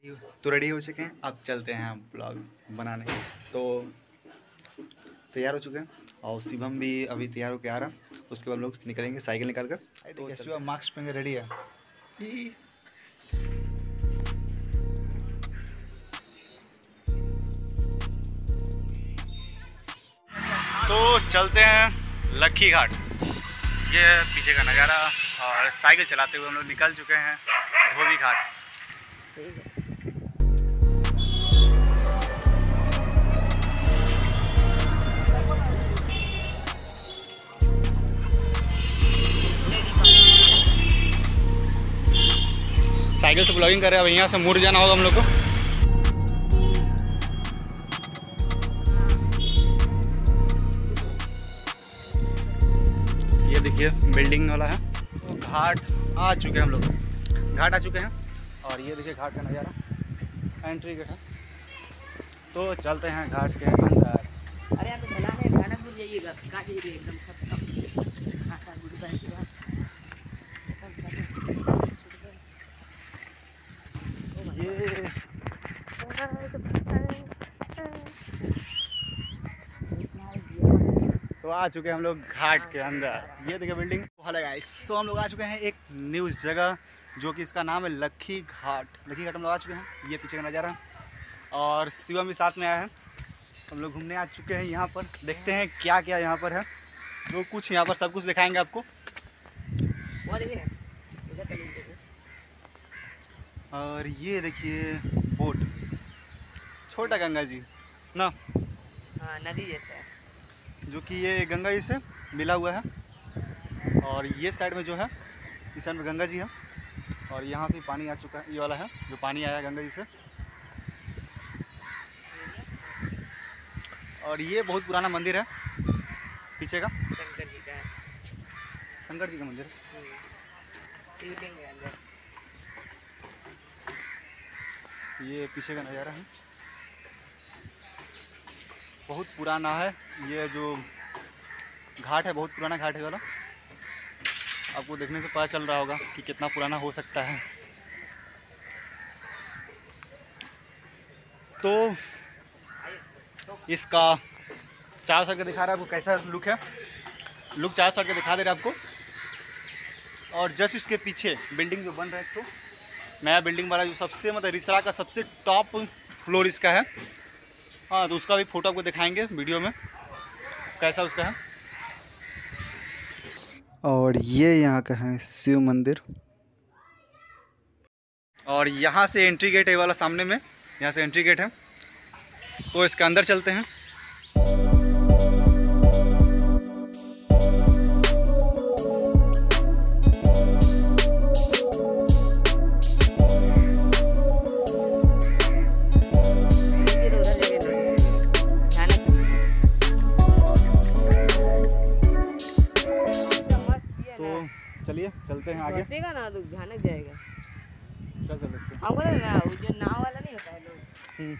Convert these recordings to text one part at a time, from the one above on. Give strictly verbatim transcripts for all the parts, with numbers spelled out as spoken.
तो रेडी हो चुके हैं, अब चलते हैं हम ब्लॉग बनाने। तो तैयार हो चुके हैं और शिवम भी अभी तैयार होकर आ रहा, उसके बाद हम लोग निकलेंगे साइकिल निकाल कर। तो शिवम मास्क पहन के रेडी है। तो चलते हैं लक्खी घाट। ये है पीछे का नज़ारा और साइकिल चलाते हुए हम लोग निकल चुके हैं धोबी घाट। साइकिल से ब्लॉगिंग कर रहे हैं। अब यहाँ से मुड़ जाना होगा हम लोग को। ये देखिए बिल्डिंग वाला है। तो घाट आ चुके हैं हम लोग, घाट आ चुके हैं और ये देखिए घाट का नज़ारा, एंट्री गेट है। तो चलते हैं घाट के अंदर। अरे आप तो है घाटा दूर जाइएगा, काट जाइएगा एकदम खत्म। ये तो आ चुके हैं हम लोग घाट के अंदर। ये देखिए बिल्डिंग। हेलो गाइस, तो हम लोग आ चुके हैं एक न्यू जगह जो कि इसका नाम है लक्खी घाट। लक्खी घाट हम लोग आ चुके हैं। ये पीछे का नज़ारा और शिवम भी साथ में आया है। हम लोग घूमने आ चुके हैं यहाँ पर। देखते हैं क्या क्या यहाँ पर है। जो कुछ यहाँ पर सब कुछ दिखाएंगे आपको। और ये देखिए बोट, छोटा गंगा जी ना, हाँ नदी जैसा है, जो कि ये गंगा जी से मिला हुआ है। और ये साइड में जो है, इस साइड में गंगा जी है और यहाँ से पानी आ चुका है। ये वाला है जो पानी आया गंगा जी से। और ये बहुत पुराना मंदिर है पीछे का, शंकर जी का है। शंकर जी का मंदिर है, शिवलिंग है अंदर। ये पीछे का नज़ारा है, बहुत पुराना है। ये जो घाट है बहुत पुराना घाट है वाला। आपको देखने से पता चल रहा होगा कि कितना पुराना हो सकता है। तो इसका चार सौ के दिखा रहा है आपको, कैसा लुक है। लुक चार सौ के दिखा दे रहा है आपको। और जस्ट इसके पीछे बिल्डिंग जो बन रहा है, तो नया बिल्डिंग वाला जो सबसे मतलब रिसरा का सबसे टॉप फ्लोर इसका है। हाँ, तो उसका भी फ़ोटो आपको दिखाएंगे वीडियो में कैसा उसका है। और ये यहाँ का है शिव मंदिर। और यहाँ से एंट्री गेट है वाला सामने में, यहाँ से एंट्री गेट है। तो इसके अंदर चलते हैं। चलिए चलते हैं आगे। बसेगा ना तो भयानक जाएगा। चल चल देखते हैं। हमको ना वो जो नाव वाला नहीं होता है लोग,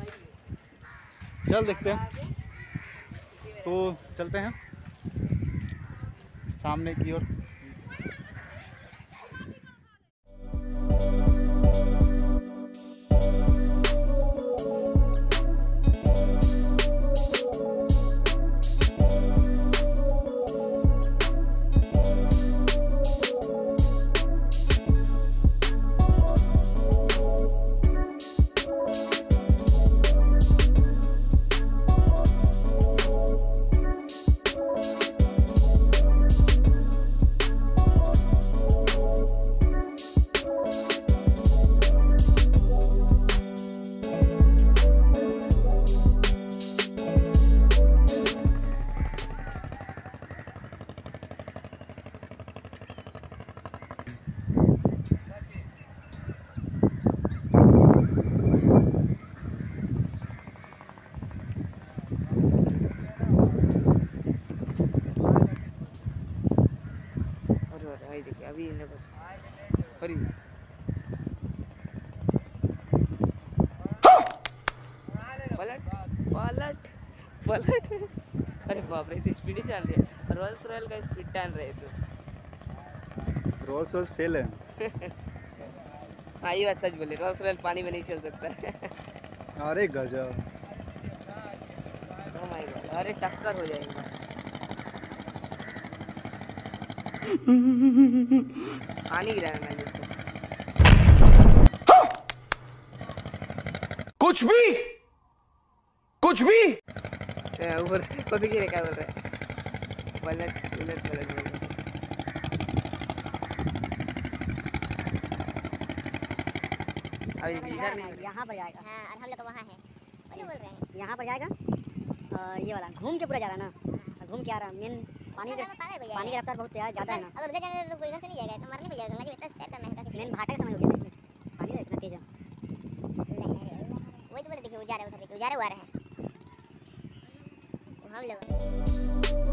चल देखते हैं। तो चलते हैं सामने की ओर। अभी अरे पलट पलट पलट अरे बाप रे, तो स्पीड ही डाल दिया। रोल्स रॉयल का स्पीड डाल रहे तो रोल्स रॉयस फेल है। हाँ ये बात सच बोले, रोल्स रॉयल पानी में नहीं चल सकता। अरे गजब। ओह माय गॉड, अरे टक्कर हो जाएगा। पानी गिरा है मैंने इसको। कुछ भी कुछ भी ऊपर को देखिए क्या बोल रहा है, पलट उलट पलट बोल रहा है। अभी इधर नहीं, यहाँ पर जाएगा। हाँ और हम लोग तो वहाँ हैं, वही बोल रहे हैं। यहाँ पर जाएगा और ये वाला घूम के पूरा जा रहा है ना, घूम के आ रहा है। मेन पानी के पानी की रफ्तार बहुत तेज ज़्यादा है ना। अगर उधर जाने तो कोई इधर से नहीं जाएगा, तो मरने भी जाएगा। गंगा जी में इतना शहर का महंगा किसी मेन भाटा का समय हो गया इसमें, पानी इतना तेज है। वही तो बोले, देखिए वो जा रहे हैं उधर, देखिए वो जा रहे, वो आ रहे हैं। तो हम लोग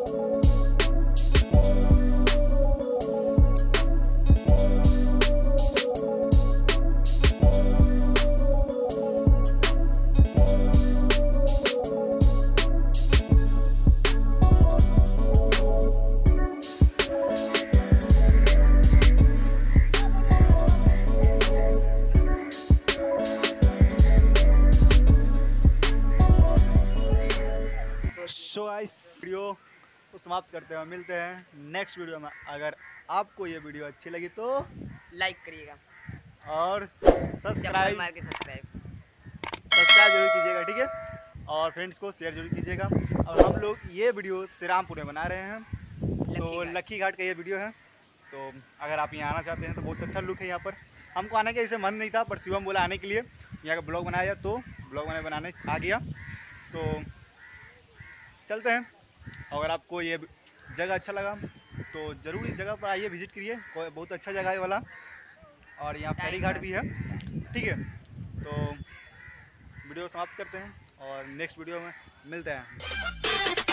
सो गाइस वीडियो को समाप्त करते हैं, मिलते हैं नेक्स्ट वीडियो में। अगर आपको ये वीडियो अच्छी लगी तो लाइक करिएगा और चप्पल सब्सक्राइब मार के सब्सक्राइब सब्सक्राइब जरूर कीजिएगा, ठीक है। और फ्रेंड्स को शेयर जरूर कीजिएगा। और हम लोग ये वीडियो श्रीरामपुर में बना रहे हैं, तो लक्की घाट का ये वीडियो है। तो अगर आप यहाँ आना चाहते हैं तो बहुत अच्छा लुक है यहाँ पर। हमको आने का इसे मन नहीं था, पर शिवम बोला आने के लिए, यहाँ का ब्लॉग बनाया तो ब्लॉग मैंने बनाने आ गया। तो चलते हैं। अगर आपको ये जगह अच्छा लगा तो ज़रूर इस जगह पर आइए, विजिट करिए। कोई बहुत अच्छा जगह है वाला, और यहाँ फेरी घाट भी है, ठीक है। तो वीडियो समाप्त करते हैं और नेक्स्ट वीडियो में मिलते हैं।